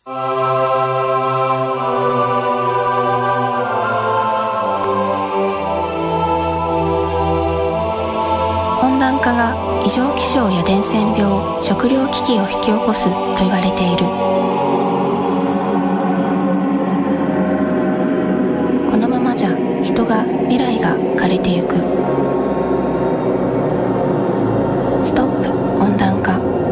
温暖化が異常気象や伝染病、食糧危機を引き起こすと言われている。このままじゃ人が未来が枯れてゆく。ストップ温暖化。